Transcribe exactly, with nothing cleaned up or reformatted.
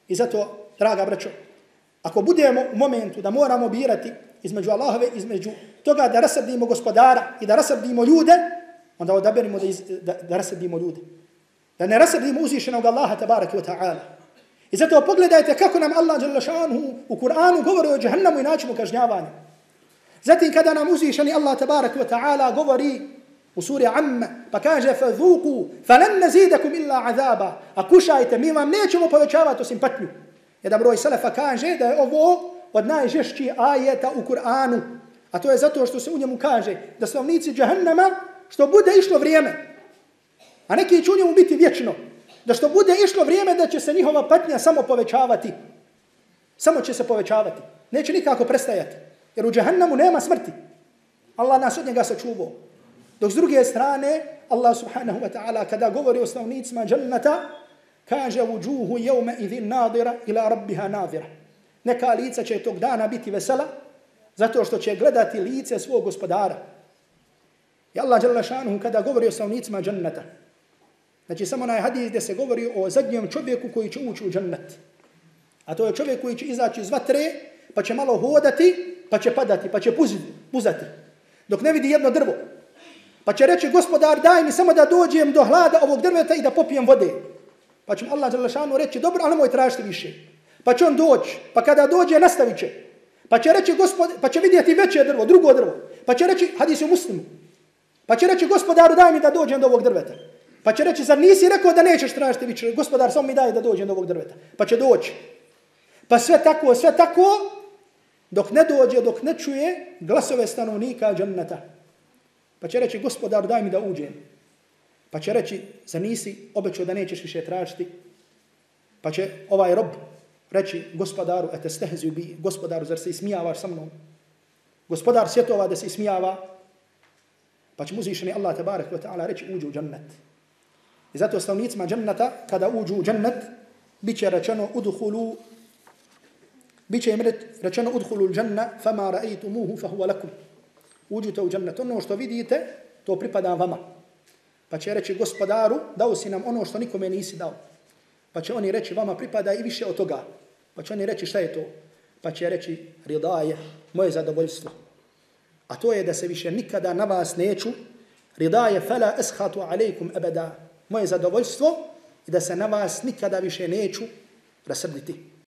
I zato, draga braćo, ako budemo u momentu da moramo birati između Allahove, između toga da rasrdimo gospodara i da rasrdimo ljude, onda odaberimo da, iz, da, da rasrdimo ljude. Da ne rasrdimo uzvišenog Allaha tabaraka wa ta'ala. I zato pogledajte kako nam Allah dželle šanuhu u Kur'anu govori o džehennamu i načinu kažnjavanja. Zatim kada nam uzvišeni Allah tabaraka wa ta'ala govori u suri Amma, pa kaže fadhuku falan nazidakum illa azaba. A kušajte, mi vam nećemo povećavati osim patnju. Jedan broj selefa kaže da je ovo od najžešćih ajeta u Kur'anu. A to je zato što se u njemu kaže da stanovnici džehennama što bude išlo vrijeme, a neki će u njemu biti vječno, da što bude išlo vrijeme da će se njihova patnja samo povećavati. Samo će se povećavati. Neće nikako prestajati. Jer u džehennamu nema smrti. Allah nas od njega sačuvao. Dok s druge strane, Allah subhanahu wa ta'ala kada govori o stanovnicima džennata, kaže vujuhu yawma idhin nadira ila rabbiha nadira. Neka lica će tog dana biti vesela zato što će gledati lice svog gospodara. I Allah dželle šanuhu kada govori o stanovnicima džennata, znači samo onaj hadis gdje se govori o zadnjem čovjeku koji će ući u džennet. A to je čovjek koji će izaći iz vatre, pa će malo hodati, pa će padati, pa će puzati, dok ne vidi jedno drvo. Pa će reći, gospodar, daj mi samo da dođem do hlada ovog drveta i da popijem vode. Pa će mu Allah dželle šanuhu reći, dobro, ali nemoj tražiti više. Pa će on doći, pa kada dođe, nastavit će. Pa će reći, gospod, pa će vidjeti veće drvo, drugo drvo. Pa će reći, hadis u Muslimu. Pa će reći, gospodaru, daj mi da dođem do ovog drveta. Pa će reći, zar nisi rekao da nećeš tražiti više? Gospodar, samo mi daj da dođem do ovog drveta. Pa će doći. Pa sve tako, sve tako, dok ne dođe, dok ne čuje glasove stanovnika dženneta. Pa će reći, gospodar, daj mi da uđem. Pa će reći, zar nisi obećao da nećeš više tražiti? Pa će ovaj rob reći, gospodaru, ete stehzi bi, gospodaru, zar se ismijavaš sa mnom? Gospodar svjetova da se ismijava. Pa će mu uzvišeni Allah tabarak wa ta'ala reći, uđu u džennet. I zato stanovnicima dženneta, kada uđu u džennet, bit će rečeno, udhulu, bit će im rečeno, udhulu dženna, fama ra'aytumuhu fa huwa lakum. Uđite u džennet. Ono što vidite, to pripada vama. Pa će reći, gospodaru, dao si nam ono što nikome nisi dao. Pa će oni reći, vama pripada i više od toga. Pa će oni reći, šta je to? Pa će reći, ridaje, moje zadovoljstvo. A to je da se više nikada na vas neću, ridaje fala ashatu alejkum abada, moje zadovoljstvo i da se na vas nikada više neću rasrditi.